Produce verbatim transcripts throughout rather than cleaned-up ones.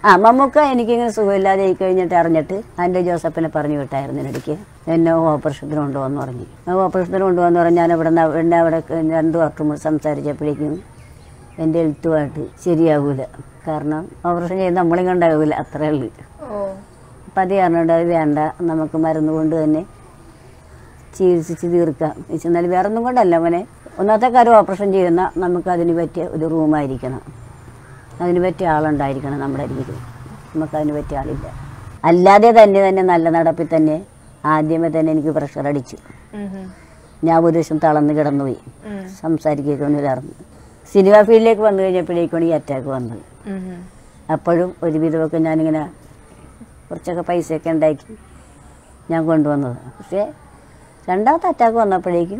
ആ മമ്മൂക്ക എനിക്കിങ്ങനെ സുഖമില്ലാതെ ആയി കഴിഞ്ഞിട്ട് അറിഞ്ഞിട്ട് എൻ്റെ ജോസഫിനെ പറഞ്ഞു വിട്ടായിരുന്നു ഇടയ്ക്ക് എന്നെ ഓപ്പറേഷത്തിന് കൊണ്ടുപോകാന്ന് പറഞ്ഞു. ഓപ്പറേഷത്തിന് കൊണ്ടുപോകാന്ന് പറഞ്ഞാൽ ഞാൻ ഇവിടെ നിന്ന് എന്നെ അവിടെ രണ്ട് ഡോക്ടർ സംസാരിച്ചപ്പോഴേക്കും എൻ്റെ എഴുത്തുമായിട്ട് ശരിയാകൂല. കാരണം ഓപ്പറേഷൻ ചെയ്ത് നമ്മളും കണ്ടാകൂല, അത്രേ ഉള്ളൂ. അപ്പം അത് കാരണമുണ്ട് അത് വേണ്ട, നമുക്ക് മരുന്ന് കൊണ്ട് തന്നെ ചികിത്സിച്ച് തീർക്കാം. എന്നാൽ വേറെ ഒന്നും കൊണ്ടല്ല മോനെ, ഒന്നാമത്തെ കാര്യം ഓപ്പറേഷൻ ചെയ്യുന്ന നമുക്ക് അതിന് പറ്റിയ ഒരു റൂമായിരിക്കണം, അതിന് പറ്റിയ ആളുണ്ടായിരിക്കണം നമ്മുടെ അരികിൽ. നമുക്കതിന് പറ്റിയ ആളില്ല. അല്ലാതെ തന്നെ തന്നെ നല്ല നടപ്പിൽ തന്നെ ആദ്യമേ തന്നെ എനിക്ക് പ്രഷർ അടിച്ചു. ഞാൻ ഒരു ദിവസം തളർന്ന് കിടന്നുപോയി, സംസാരിക്കുകയൊക്കെ ഒന്നുമില്ലായിരുന്നു. സിനിമ ഫീൽഡിലേക്ക് വന്നു കഴിഞ്ഞപ്പോഴേക്കാണ് ഈ അറ്റാക്ക് വന്നത്. അപ്പോഴും ഒരുവിധമൊക്കെ ഞാനിങ്ങനെ കുറച്ചൊക്കെ പൈസയൊക്കെ ഉണ്ടാക്കി ഞാൻ കൊണ്ടുവന്നത്. പക്ഷേ രണ്ടാമത്തെ അറ്റാക്ക് വന്നപ്പോഴേക്കും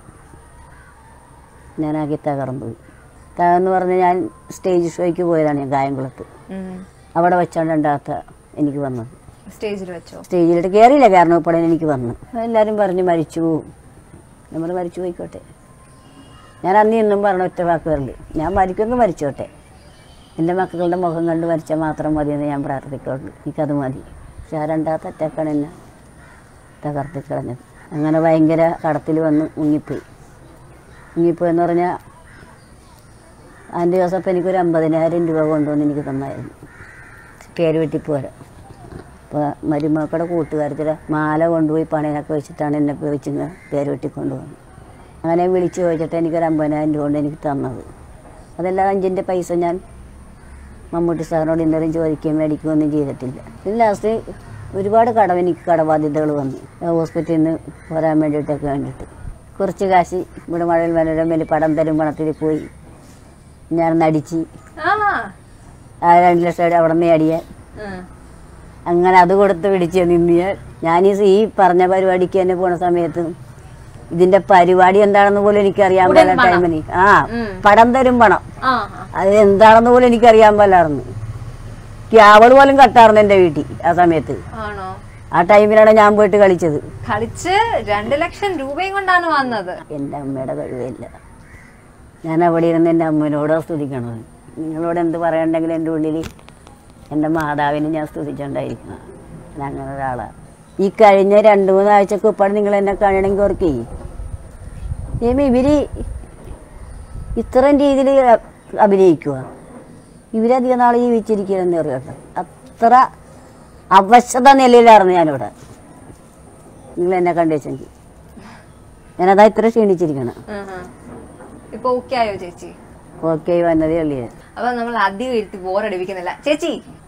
ഞാനാകെ തകർന്നു പോയി. തകർന്ന് പറഞ്ഞ് ഞാൻ സ്റ്റേജ് ഷോയ്ക്ക് പോയതാണ് ഞാൻ കായംകുളത്ത്. അവിടെ വെച്ചാണ് രണ്ടാമത്തെ എനിക്ക് വന്നത്. സ്റ്റേജിൽ വെച്ചോ? സ്റ്റേജിലോട്ട് കയറിയില്ല, കാരണം ഇപ്പോൾ എനിക്ക് വന്നു. എല്ലാവരും പറഞ്ഞ് മരിച്ചു പോവും, നമ്മൾ മരിച്ചു പോയിക്കോട്ടെ. ഞാൻ അന്ന് ഇന്നും പറഞ്ഞ ഒറ്റ വാക്കുകളിൽ ഞാൻ മരിക്കുന്നു, മരിച്ചോട്ടെ, എൻ്റെ മക്കളുടെ മുഖം കണ്ട് മരിച്ചാൽ മാത്രം മതിയെന്ന് ഞാൻ പ്രാർത്ഥിക്കുള്ളൂ, എനിക്കത് മതി. പക്ഷെ ആ രണ്ടാമത്തെ അറ്റാക്കാണ് എന്നെ തകർത്തിക്കളഞ്ഞത്. അങ്ങനെ ഭയങ്കര കടത്തിൽ വന്ന് മുങ്ങിപ്പോയി. മുങ്ങിപ്പോയി എന്ന് പറഞ്ഞാൽ അതിൻ്റെ ദിവസം എനിക്കൊരു അമ്പതിനായിരം രൂപ കൊണ്ടുവന്ന് എനിക്ക് തന്നായിരുന്നു, പേര് വെട്ടിപ്പോരാ. അപ്പോൾ മരുമക്കളുടെ കൂട്ടുകാരത്തിലെ മാല കൊണ്ടുപോയി പണയൊക്കെ വെച്ചിട്ടാണ് എന്നെ വെച്ചിങ്ങ് പേര് വെട്ടിക്കൊണ്ടുപോകുന്നത്. അങ്ങനെ വിളിച്ച് ചോദിച്ചിട്ട് എനിക്കൊരു അമ്പതിനായിരം രൂപ കൊണ്ട് എനിക്ക് തന്നത്. അതെല്ലാം അഞ്ചിൻ്റെ പൈസ ഞാൻ മമ്മൂട്ടി സാറിനോട് ഇന്നലെയും ചോദിക്കുകയും മേടിക്കുകയൊന്നും ചെയ്തിട്ടില്ല. പിന്നെ ലാസ്റ്റ് ഒരുപാട് കടം, എനിക്ക് കടബാധ്യതകൾ വന്നു ഹോസ്പിറ്റലിൽ നിന്ന് വരാൻ വേണ്ടിയിട്ടൊക്കെ വേണ്ടിയിട്ട്. കുറച്ച് കാശ് ഇവിടെ മഴയിൽ മനോരമയിൽ പടം തരും പണത്തിൽ പോയി ഞാൻ നടിച്ച് ആ രണ്ട് ലക്ഷം അവിടെ നിന്ന് അടിയാൻ. അങ്ങനെ അത് കൊടുത്ത് പിടിച്ച് നിന്നിയാൽ ഞാൻ ഈ പറഞ്ഞ പരിപാടിക്ക് തന്നെ പോണ സമയത്ത് ഇതിന്റെ പരിപാടി എന്താണെന്ന് പോലും എനിക്കറിയാൻ പല ടൈമിന് ആ പടം തരും പണം അത് എന്താണെന്ന് പോലും എനിക്കറിയാൻ പാലായിരുന്നു. ക്യാവള് പോലും കട്ടായിരുന്നു എൻ്റെ വീട്ടിൽ ആ സമയത്ത്. ആ ടൈമിലാണ് ഞാൻ പോയിട്ട് കളിച്ചത്. കളിച്ച് രണ്ട് ലക്ഷം രൂപയും കൊണ്ടാണ് വന്നത്. എൻ്റെ അമ്മയുടെ കഴിവില്ല. ഞാൻ അവിടെ ഇരുന്ന് എൻ്റെ അമ്മയോട് സ്തുതിക്കണത്. നിങ്ങളോട് എന്ത് പറയണ്ടെങ്കിലും എൻ്റെ ഉള്ളിൽ എൻ്റെ മാതാവിനെ ഞാൻ സ്തുതിച്ചുകൊണ്ടായിരിക്കണം. ഞാൻ അങ്ങനെ ഒരാളാണ്. ഈ കഴിഞ്ഞ രണ്ട് മൂന്നാഴ്ചക്ക് ഉപ്പാട് നിങ്ങൾ എന്നെ കാണണമെങ്കിൽ ഓർക്കേ ഏമി ഇവര് ഇത്രയും രീതിയിൽ അഭിനയിക്കുക, ഇവരധികം നാൾ ജീവിച്ചിരിക്കുകയെന്ന് അറിയട്ടെ. അത്ര അവശത നിലയിലായിരുന്നു ഞാനിവിടെ. നിങ്ങൾ എന്നെ കണ്ടുവെച്ചെങ്കിൽ ഞാനതാ ഇത്ര ക്ഷീണിച്ചിരിക്കണം. ഇപ്പൊ ഓക്കെ ആയോ ചേച്ചി? ഓക്കെ വന്നതേ ഉള്ളൂ. അപ്പൊ നമ്മൾ അധികം ഇരുത്തി ബോറടിപ്പിക്കുന്നില്ല ചേച്ചി.